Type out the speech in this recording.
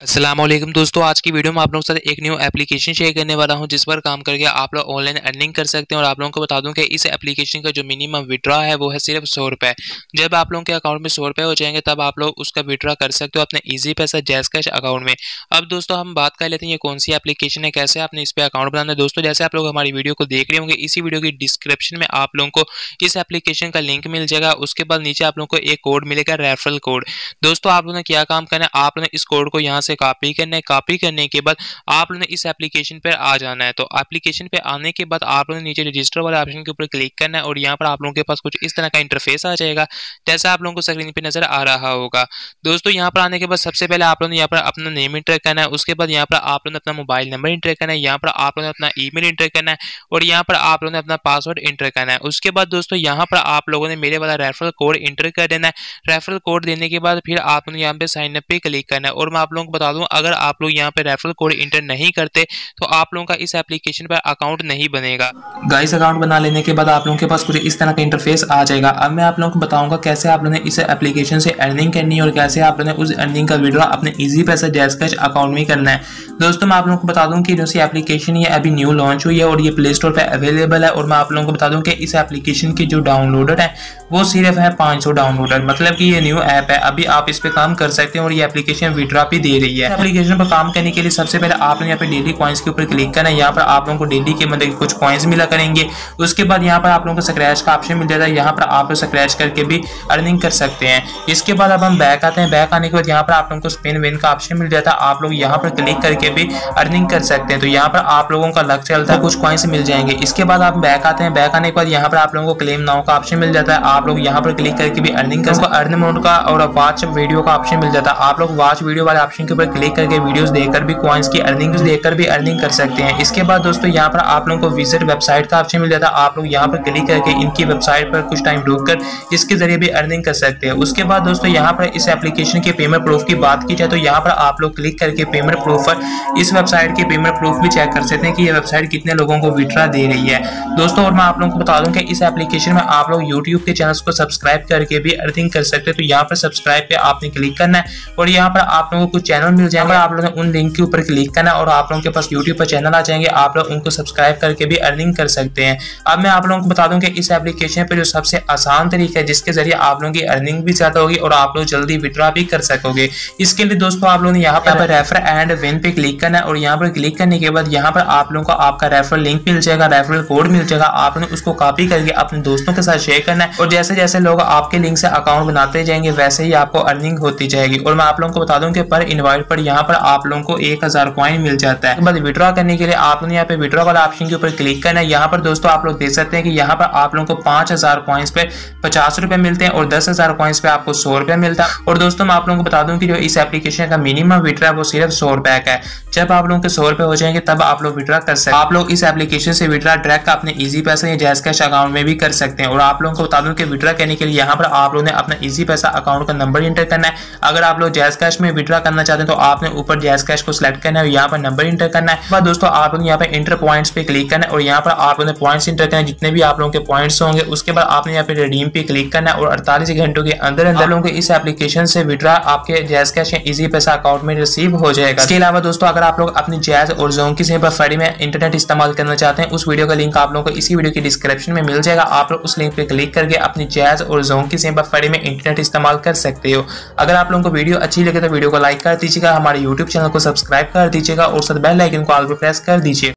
अस्सलामुअलैकुम दोस्तों, आज की वीडियो में आप लोगों के साथ एक न्यू एप्लीकेशन शेयर करने वाला हूं जिस पर काम करके आप लोग ऑनलाइन अर्निंग कर सकते हैं। और आप लोगों को बता दूं कि इस एप्लीकेशन का जो मिनिमम विड्रॉ है वो है सिर्फ 100 रुपये। जब आप लोगों के अकाउंट में 100 रुपये हो जाएंगे तब आप लोग उसका विड्रॉ कर सकते हो अपने ईजी पैसा जैज़ कैश अकाउंट में। अब दोस्तों हम बात कर लेते हैं ये कौन सी एप्लीकेशन है, कैसे आपने इस पर अकाउंट बनाना है। दोस्तों जैसे आप लोग हमारी वीडियो को देख रहे होंगे, इसी वीडियो की डिस्क्रिप्शन में आप लोगों को इस एप्लीकेशन का लिंक मिल जाएगा। उसके बाद नीचे आप लोगों को एक कोड मिलेगा, रेफरल कोड। दोस्तों आप लोगों ने क्या काम करना है, आप लोगों ने इस कोड को यहाँ से कॉपी करना है। कॉपी करने के बाद आप लोगों ने इस एप्लीकेशन पर आ जाना है। तो एप्लीकेशन पे आने के बाद आप लोगों ने नीचे रजिस्टर वाले ऑप्शन के ऊपर क्लिक करना है और यहाँ पर आप लोगों के पास कुछ इस तरह का इंटरफेस आ जाएगा जैसा आप लोगों को स्क्रीन पे नजर आ रहा होगा। दोस्तों यहाँ पर आने के बाद सबसे पहले आप लोगों ने यहाँ पर अपना नेम इंटर करना है। उसके बाद यहाँ पर आप लोगों ने अपना मोबाइल नंबर इंटर करना है। यहाँ पर आप लोगों ने अपना ईमेल इंटर करना है और यहाँ पर आप लोगों ने अपना पासवर्ड इंटर करना है। उसके बाद दोस्तों यहाँ पर आप लोगों ने मेरे वाला रेफरल कोड इंटर कर देना है। रेफरल कोड देने के बाद फिर आप लोगों ने यहाँ पे साइन अप पे क्लिक करना है। और मैं आप लोगों को बता दूं, अगर आप लोग यहाँ पे रेफरल कोड इंटर नहीं करते तो आप लोगों का इस एप्लीकेशन पर अकाउंट नहीं बनेगा। गाइस अकाउंट बना लेने के बाद आप लोगों के पास कुछ इस तरह का इंटरफेस आ जाएगा। अब मैं आप लोगों को बताऊंगा कैसे आप लोगों ने इस एप्लीकेशन से अर्निंग करनी है और कैसे आप लोगों ने उस अर्निंग का विड्रॉ अपने इजी पैसा जैज़ कैश अकाउंट में करना है। दोस्तों मैं आप लोगों को बता दूं कि जो सी एप्लीकेशन ये अभी न्यू लॉन्च हुई है और ये प्ले स्टोर पे अवेलेबल है। और मैं आप लोगों को बता दूं कि इस एप्लीकेशन की जो डाउनलोडर है वो सिर्फ है 500 डाउनलोडर, मतलब कि ये न्यू ऐप है, अभी आप इस पे काम कर सकते हैं और ये एप्लीकेशन विड्रॉ भी दे रही है। एप्लीकेशन पर काम करने के लिए सबसे पहले आपने यहाँ पे डेली कॉइन्स के ऊपर क्लिक करना है। यहाँ पर आप लोगों को डेली के मतलब कुछ कॉइन्स मिला करेंगे। उसके बाद यहाँ पर आप लोगों को स्क्रैच का ऑप्शन मिल जाता है, यहाँ पर आप स्क्रैच करके भी अर्निंग कर सकते हैं। इसके बाद अब हम बैक आते हैं। बैक आने के बाद यहाँ पर आप लोगों को स्पिन विन का ऑप्शन मिल जाता है, आप लोग यहाँ पर क्लिक करके भी अर्निंग कर सकते हैं। तो यहाँ पर आप लोगों का लक चलता है, कुछ कॉइन्स मिल जाएंगे। इसके बाद आप बैक आते हैं। बैक आने के बाद यहाँ पर आप लोगों को क्लेम नाउ का ऑप्शन मिल जाता है, आप लोग यहाँ पर क्लिक करके भी अर्निंग कर सकते हैं। अर्न मोड का और वॉच वीडियो का ऑप्शन मिल जाता है, आप लोग वॉच वीडियो वाले ऑप्शन के ऊपर क्लिक करके वीडियोस देखकर भी कॉइन्स की अर्निंग देखकर भी अर्निंग कर सकते हैं। इसके बाद दोस्तों यहाँ पर आप लोगों को विजिट वेबसाइट का ऑप्शन मिल जाता है, आप लोग यहाँ पर क्लिक करके इनकी वेबसाइट पर कुछ टाइम रुककर इसके जरिए भी अर्निंग कर सकते हैं। उसके बाद दोस्तों यहाँ पर इस एप्लीकेशन के पेमेंट प्रूफ की बात की जाए तो यहाँ पर आप लोग क्लिक करके पेमेंट प्रूफ पर इस वेबसाइट के पेमेंट प्रूफ भी चेक कर सकते हैं कि ये वेबसाइट कितने लोगों को विड्रॉ दे रही है। दोस्तों और मैं आप लोगों को बता दूं कि इस एप्लीकेशन में आप लोग यूट्यूब के चैनल्स को सब्सक्राइब करके भी अर्निंग कर सकते हैं। तो यहाँ पर सब्सक्राइब पे आपने क्लिक करना है और यहाँ पर आप लोगों को कुछ चैनल मिल जाएंगे, आप लोगों ने उन लिंक के ऊपर क्लिक करना है और आप लोगों के पास यूट्यूब पर चैनल आ जाएंगे, आप लोग उनको सब्सक्राइब करके भी अर्निंग कर सकते हैं। अब मैं आप लोगों को बता दूं कि इस एप्लीकेशन पे जो सबसे आसान तरीका है जिसके जरिए आप लोगों की अर्निंग भी ज्यादा होगी और आप लोग जल्दी विड्रॉ भी कर सकोगे। इसके लिए दोस्तों आप लोगों ने यहाँ पर रेफर एंड विन पे क्लिक करना है और यहाँ पर क्लिक करने के बाद यहाँ पर आप लोगों को आपका रेफरल लिंक मिल जाएगा, रेफरल कोड मिल जाएगा, आपने उसको कॉपी करके अपने दोस्तों के साथ शेयर करना है और जैसे जैसे लोग आपके लिंक से अकाउंट बनाते जाएंगे वैसे ही आपको अर्निंग होती जाएगी। और मैं आप लोगों को बता दूं कि पर इनवाइट पर यहाँ पर आप लोगों को 1000 कॉइन मिल जाता है। बाद विड्रॉ करने के लिए आप लोग यहाँ पे विड्रॉ वाला ऑप्शन के ऊपर क्लिक करना है। यहाँ पर दोस्तों आप लोग देख सकते हैं कि यहाँ पर आप लोगों को 5000 कॉइन्स पे 50 रुपए मिलते हैं और 10,000 कॉइन्स पे आपको 100 रुपए मिलता है। और दोस्तों मैं आप लोगों को बता दूं कि जो इस एप्लीकेशन का मिनिमम विड्रॉ है वो सिर्फ 100 रुपए का है। जब आप लोगों के 100 रुपए हो जाएंगे तब आप लोग विड्रॉ कर सकते हैं। आप लोग इस एप्लीकेशन से विड्रॉ डायरेक्ट अपने इजी पैसा या जैज़ कैश अकाउंट में भी कर सकते हैं। और आप लोगों को बता दूं कि विड्रॉ करने के लिए यहाँ पर आप लोगों ने अपना इजी पैसा अकाउंट का नंबर इंटर करना है। अगर आप लोग जैज़ कैश में विड्रॉ करना चाहते हैं तो आपने ऊपर जैज़ कैश को सिलेक्ट करना है और यहाँ पर नंबर इंटर करना है। बाद दोस्तों आप लोग यहाँ पर इंटर पॉइंट्स पे क्लिक करना है और यहाँ पर आप लोगों ने पॉइंट्स इंटर करना है, जितने भी आप लोगों के पॉइंट्स होंगे। उसके बाद आपने यहाँ पे रिडीम पे क्लिक करना है और 48 घंटों के अंदर अंदर लोगों के इस एप्लीकेशन से विड्रॉ आपके जैज़ कैश या इजी पैसा अकाउंट में रिसीव हो जाएगा। इसके अलावा दोस्तों अगर आप लोग अपनी जैज़ और ज़ोंकी की सिम पर फ्री में इंटरनेट इस्तेमाल करना चाहते हैं, उस वीडियो का लिंक आप लोगों को इसी वीडियो की डिस्क्रिप्शन में मिल जाएगा। आप लोग उस लिंक पे क्लिक करके अपनी जैज़ और ज़ोंकी की सिम पर फ्री में इंटरनेट इस्तेमाल कर सकते हो। अगर आप लोगों को वीडियो अच्छी लगे तो वीडियो को लाइक कर दीजिएगा, हमारे यूट्यूब चैनल को सब्सक्राइब कर दीजिएगा और साथ बेल आइकन को ऑल पर प्रेस कर दीजिए।